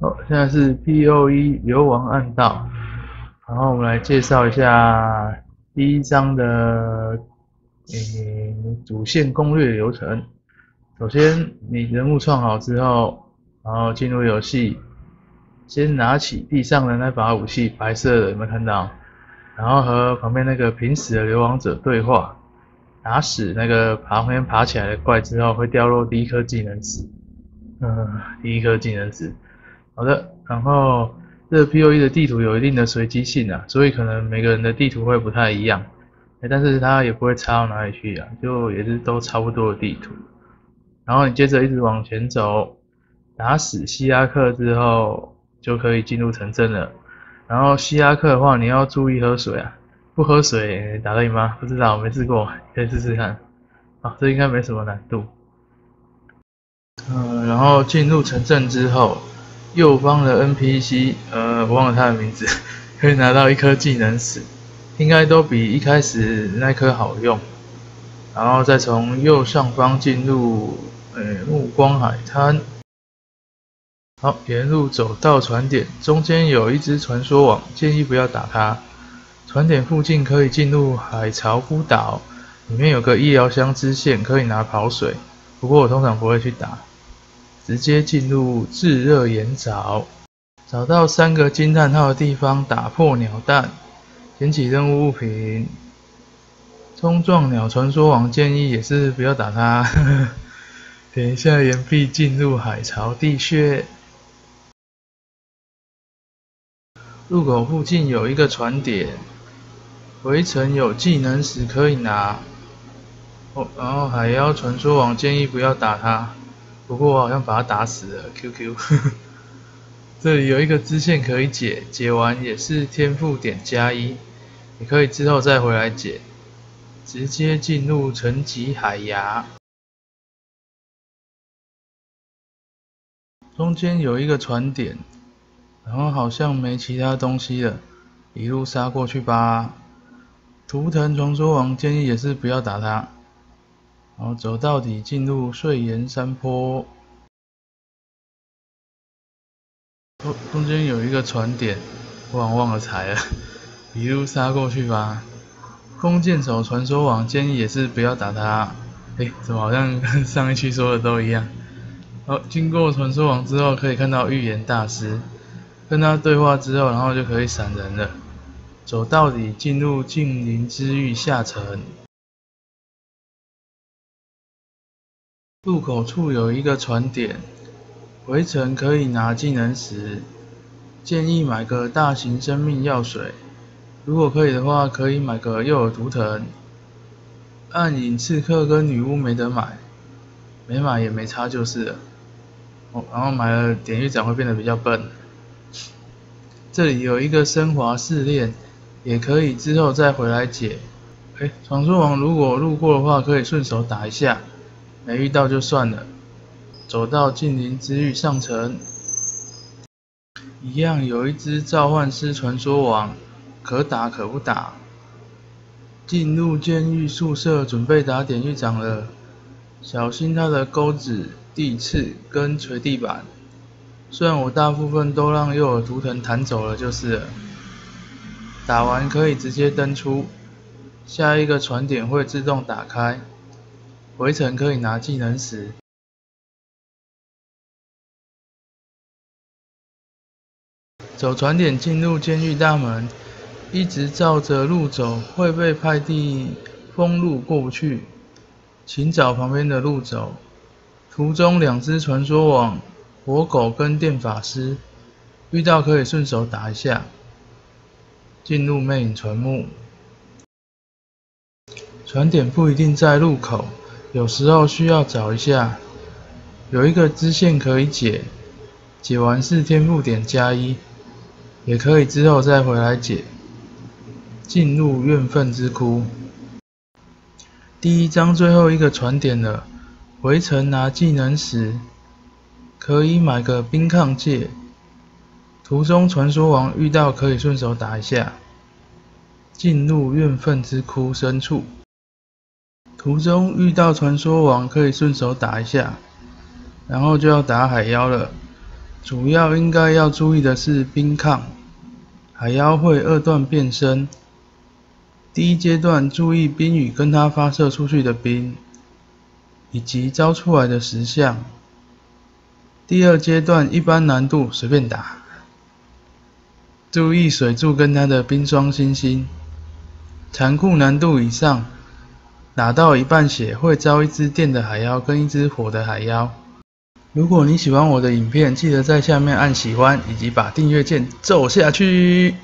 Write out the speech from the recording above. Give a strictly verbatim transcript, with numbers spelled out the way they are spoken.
好，现在是 P O E 流亡暗道，然后我们来介绍一下第一章的诶主线攻略流程。首先，你人物创好之后，然后进入游戏，先拿起地上的那把武器，白色的，有没有看到？然后和旁边那个濒死的流亡者对话，打死那个旁边爬起来的怪之后，会掉落第一颗技能石。嗯，第一颗技能石。好的，然后这个 P O E 的地图有一定的随机性啊，所以可能每个人的地图会不太一样，但是它也不会差到哪里去啊，就也是都差不多的地图。然后你接着一直往前走，打死希拉克之后就可以进入城镇了。然后希拉克的话，你要注意喝水啊，不喝水打得赢吗？不知道，没试过，可以试试看。啊，这应该没什么难度。嗯，然后进入城镇之后，右方的 N P C， 呃，我忘了他的名字，可以拿到一颗技能石，应该都比一开始那颗好用。然后再从右上方进入，呃，暮光海滩。好，沿路走到船点，中间有一只传说网，建议不要打它。船点附近可以进入海潮孤岛，里面有个医疗箱支线，可以拿跑水，不过我通常不会去打。直接进入炙热岩沼，找到三个惊叹号的地方，打破鸟蛋，捡起任务物品。冲撞鸟传说网建议也是不要打它。呵呵，点一下岩壁进入海潮地穴。入口附近有一个船点，回程有技能石可以拿。哦，然后海妖传说网建议不要打它。不过我好像把他打死了 ，Q Q。这里有一个支线可以解，解完也是天赋点加一，你可以之后再回来解。直接进入沉寂海崖，中间有一个船点，然后好像没其他东西了，一路杀过去吧。图腾传说王建议也是不要打它，然后走到底进入碎岩山坡。中间有一个船点，我好像忘了踩了，一路杀过去吧。弓箭手传说网建议也是不要打它。诶，怎么好像跟上一期说的都一样？好，经过传说网之后，可以看到预言大师，跟他对话之后，然后就可以闪人了。走到底进入静灵之域下层。入口处有一个船点。回程可以拿技能石，建议买个大型生命药水，如果可以的话，可以买个诱饵图腾。暗影刺客跟女巫没得买，没买也没差就是了。哦，然后买了典狱长会变得比较笨。这里有一个升华试炼，也可以之后再回来解。哎，传说王如果路过的话，可以顺手打一下，没遇到就算了。走到禁灵之域上层，一样有一只召唤师传说王，可打可不打。进入监狱宿舍，准备打典狱长了，小心他的钩子、地刺跟捶地板。虽然我大部分都让诱饵图腾弹走了，就是了。打完可以直接登出，下一个船点会自动打开，回程可以拿技能石。走船点进入监狱大门，一直照着路走会被派地封路过不去，请找旁边的路走。途中两只传说网，火狗跟电法师，遇到可以顺手打一下。进入魅影船幕，船点不一定在路口，有时候需要找一下。有一个支线可以解，解完是天赋点加一。也可以之后再回来解。进入怨愤之窟，第一章最后一个船点了，回程拿技能石，可以买个冰抗戒。途中传说王遇到可以顺手打一下。进入怨愤之窟深处，途中遇到传说王可以顺手打一下，然后就要打海妖了。 主要应该要注意的是冰抗，海妖会二段变身。第一阶段注意冰雨跟它发射出去的冰，以及招出来的石像。第二阶段一般难度随便打，注意水柱跟它的冰霜星星。残酷难度以上，打到一半血会招一只电的海妖跟一只火的海妖。如果你喜欢我的影片，记得在下面按喜欢，以及把订阅键揍下去。